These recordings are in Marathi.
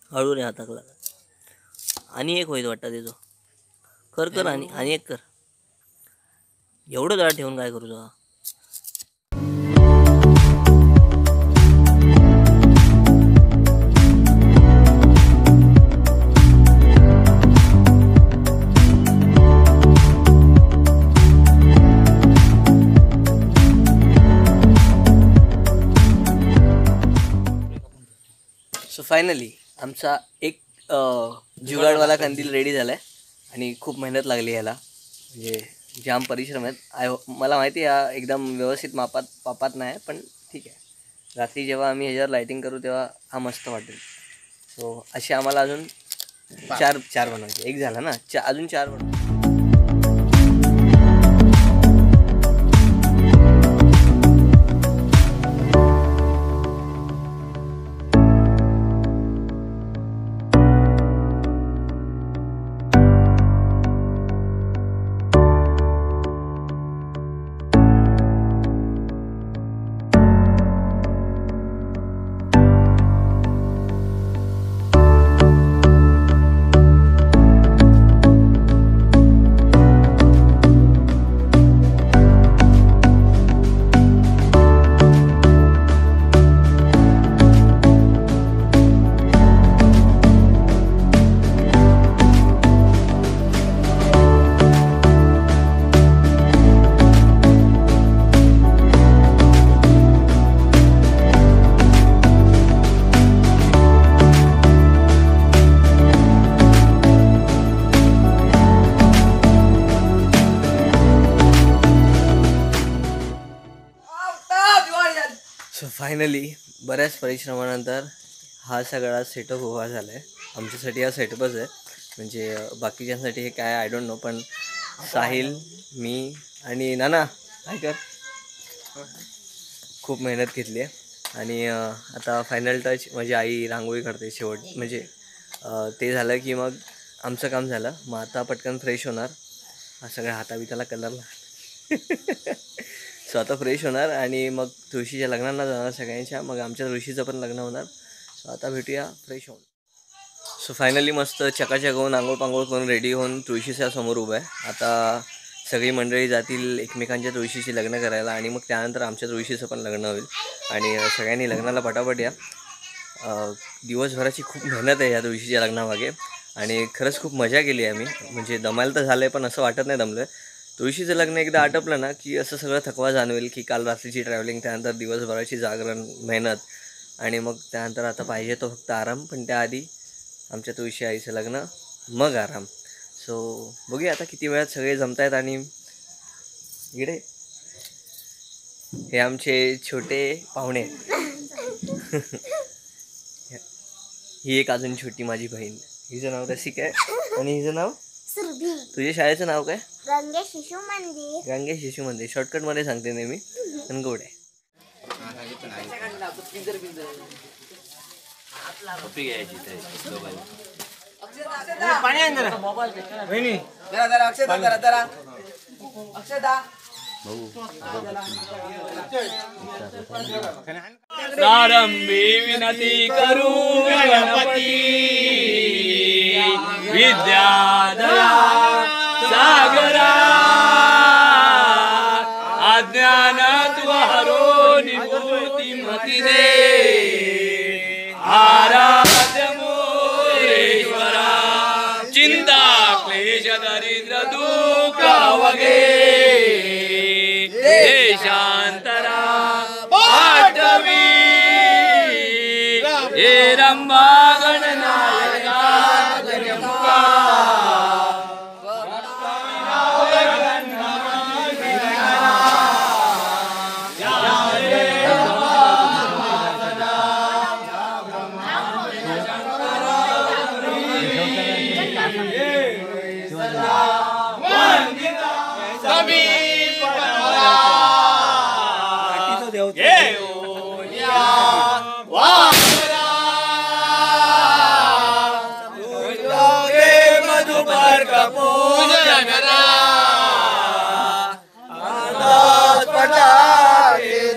हळू रे हाताक लागा. आणि एक होईल वाटतं त्याचं. कर कर आणि एक कर. एवढं जरा ठेवून काय करू तुला. सो फायनली आमचा एक जुगाडवाला कंदील रेडी झाला आहे आणि खूप मेहनत लागली याला. म्हणजे जाम परिश्रम आहेत. मला माहिती आहे एकदम व्यवस्थित पापात नाही पण ठीक आहे. रात्री जेव्हा आम्ही ह्याच्यावर लाईटिंग करू तेव्हा हा मस्त वाटेल. सो असे आम्हाला अजून चार बनवायचे. एक झाला ना, अजून 4 बनवायचे. सो फायनली बऱ्याच परिश्रमानंतर हा सगळा सेटअप उभा झाला आहे. आमच्यासाठी हा सेटअपच आहे. म्हणजे बाकीच्यांसाठी हे काय आय डोंट नो. पण साहिल, मी आणि नाना काय खूप मेहनत घेतली आहे. आणि आता फायनल टच माझी आई रांगोळी करते शेवट. म्हणजे ते झालं की मग आमचं काम झालं. मग आता पटकन फ्रेश होणार. हा सगळ्या हाताबिताला कलरला सो आता फ्रेश होणार आणि मग तुळशीच्या लग्नांना जाणार सगळ्यांच्या. मग आमच्या तुळशीचं पण लग्न होणार. सो आता भेटूया फ्रेश होऊन. सो फायनली मस्त चकाचक होऊन आंघोळ पांघोळ करून रेडी होऊन तुळशीच्या समोर उभं आहे. आता सगळी मंडळी जातील एकमेकांच्या तुळशीची लग्न करायला आणि मग त्यानंतर आमच्या तुळशीचं पण लग्न होईल. आणि सगळ्यांनी लग्नाला पटापट या. दिवसभराची खूप मेहनत आहे या तुळशीच्या लग्नामागे आणि खरंच खूप मजा केली आहे आम्ही. म्हणजे दमायला तर झालं आहे पण असं वाटत नाही दमलं आहे. तुळशीचं लग्न एकदा आटपलं ना की असं सगळं थकवा जाणवेल की काल रात्रीची ट्रॅव्हलिंग, त्यानंतर दिवसभराची जागरण, मेहनत आणि मग त्यानंतर आता पाहिजे तो फक्त आराम. पण त्याआधी आमच्या तुळशी आईचं लग्न, मग आराम. सो बघूया आता किती वेळात सगळे जमत आहेत. आणि इकडे हे आमचे छोटे पाहुणे. ही एक अजून छोटी माझी बहीण. हिचं नाव रसिका आहे आणि हिचं नाव सुरभी. तुझ्या शाळेचं नाव काय? गंगे शिशु मंदिर. गंगे शिशु मंदिर. शॉर्टकट मध्ये सांगते नेहमी. गणगोड आहे. प्रारंभी विनती करू गणपती, विद्याधरा सागरा, अज्ञान तू हरो निभूती मती दे, आराध्य मोरेश्वरा, चिंता क्लेश दरिद्र दुःख वगे देशांतरा पाठवी, हे रंभा गणनायका जगमुखा,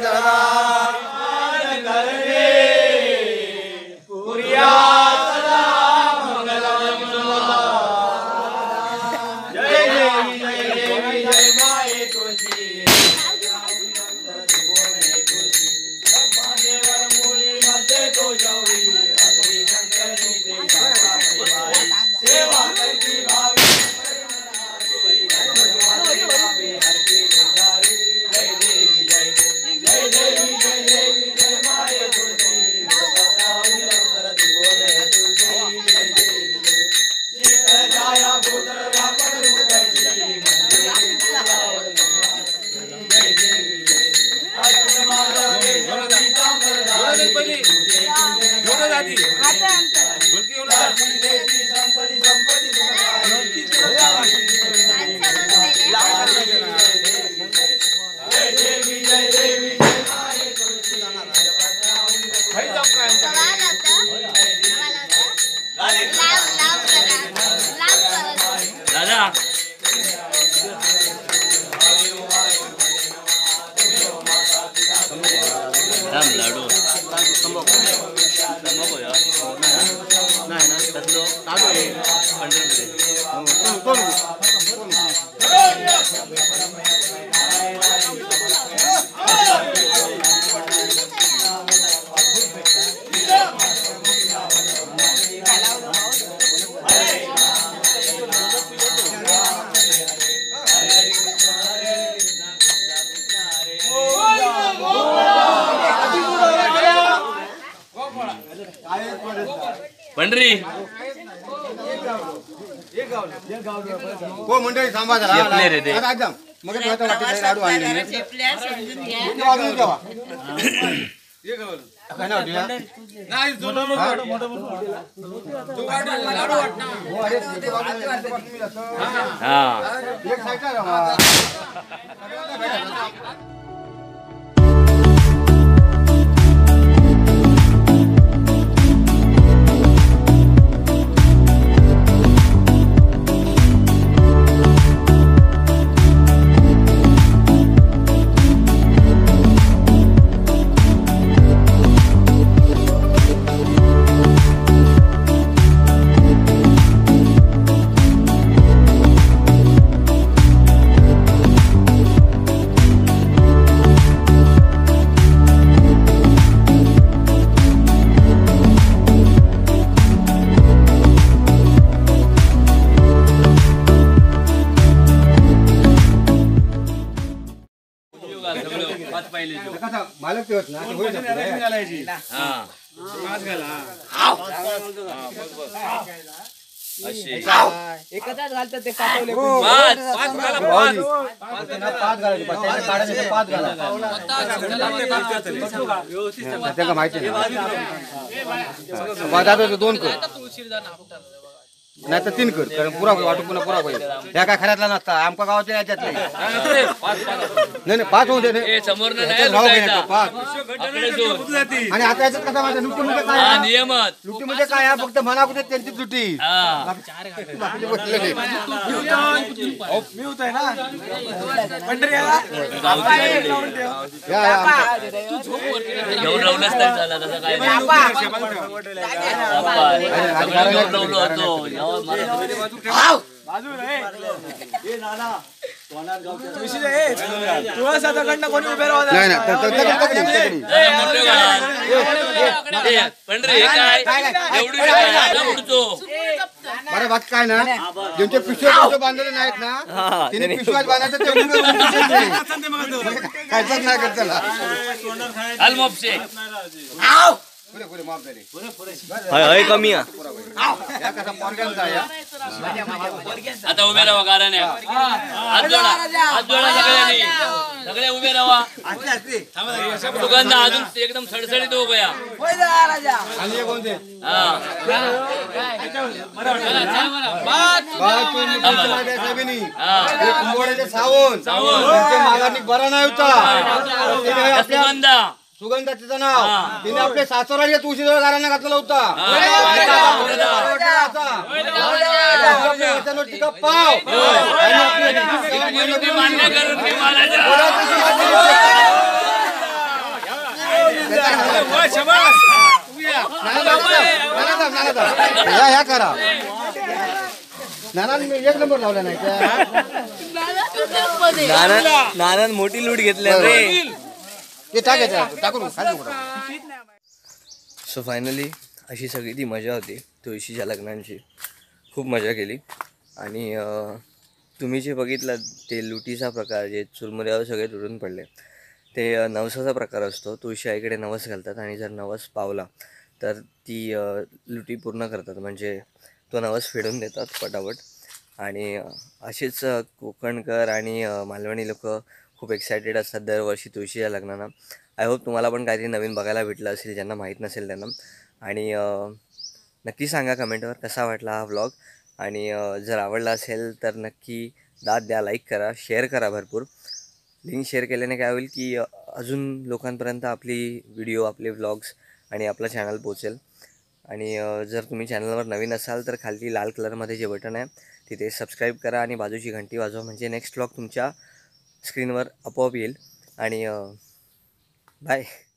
पुर्या सदा मोठं जाती ढोलकी घेऊन दादा लाडू नाही ना त्यातलं लाडू आहे पंढरी हो मंडळी थांबा जरा चेपले रे ते. आता एकदम मग आता वाटेत लाडू आणले वाजून ठेवा काय नाव तुझ्या? हा एक साईडला राहा. आता मालक तेच ना ते होईल आपलं. हा एकदाच घालतात ते कापवले पाच घाला, पाच. त्यांना पाच घालायचे पाच त्याच्या काढायचे पाच घाला त्याला माहिती नाही दादा दोन कर नाही तर तीन कर कारण पुरा वाटू पुन्हा पुरा होईल ह्या काय खऱ्यातला नसता आमका गावाच्या याच्यात नाही नाही नाही पाच होऊ दे ए समोर याच्यात भाव घ्यायचा पाच नाही आणि आता याच्यात कसा माझ्या लुटी म्हणजे काय हा आहे? नियमच लुटी म्हणजे काय आहे? फक्त म्हणा कुठे त्यांची लुटी हा बाकीचे बसले नाही. या, या. घेऊन राहूनच नाही झाला तसं काय नाही. बाप्पा, सगळं घेऊन राहिलो होतो. यावं मला नाही नाही तगडी. ए, मोठं घाल. ए, पंढरी हे काय एवढी काय उडतो बरं बाकी काय ना ज्यांचे पिशव्या बांधलेले नाहीत ना हा, त्यांनी पिशव्यात बांधायचं ते उडून कायच नाही करत त्याला हाल मोपशे पुरे पुरे माफ झाले हय कमी आहे या कसा पोरग्यांचा आहे या. आता उभे राहा कारण हात जोडा सगळ्यांनी सगळे उभे राहा सुगंध अजून एकदम सडसडीत उभं या आणि हे कोणते हा कुंभोड्याचे सावून त्यांच्या माघारनी बरा नाही होता त्याने आपल्या सुगंध सुगंध तिचं नाव तिने आपल्या सासराला तुळशीजवळ घरांना घातलेला होता टीका पाव मान्य करून घे महाराजा ह्या करा नाना एक नंबर लावला नाही नानान मोठी लूट घेतल्या रे. ते टाकायचं टाकून सो फायनली अशी सगळी ती मजा होती तुळशीच्या लग्नांची. खूप मजा केली आणि तुम्ही जे बघितलं ते लुटीचा प्रकार जे चुरमुऱ्यावर सगळे तुटून पडले ते नवसाचा प्रकार असतो. तुळशी आईकडे नवस घालतात आणि जर नवस पावला तर ती लुटी पूर्ण करतात म्हणजे तो नवस फेडून देतात पटापट. आणि असेच कोकणकर आणि मालवणी लोक खूप एक्सायटेड असतात दरवर्षी तुळशीच्या लग्नांना आय होप तुम्हाला पण काहीतरी नवीन बघायला भेटलं असेल, ज्यांना माहीत नसेल त्यांना. आणि नक्की सांगा कमेंटवर कसा वाटला हा व्लॉग. आणि जर आवडला असेल तर नक्की दाद द्या, लाईक करा, शेअर करा भरपूर. लिंक शेअर केल्याने काय होईल की अजून लोकांपर्यंत आपली व्हिडिओ, आपले व्लॉग्स आणि आपलं चॅनल पोचेल. आणि जर तुम्ही चॅनलवर नवीन असाल तर खाली लाल कलरमध्ये जे बटन आहे तिथे सबस्क्राईब करा आणि बाजूची घंटी वाजवा, म्हणजे नेक्स्ट व्लॉग तुमच्या स्क्रीनवर आपोआप येईल. आणि बाय.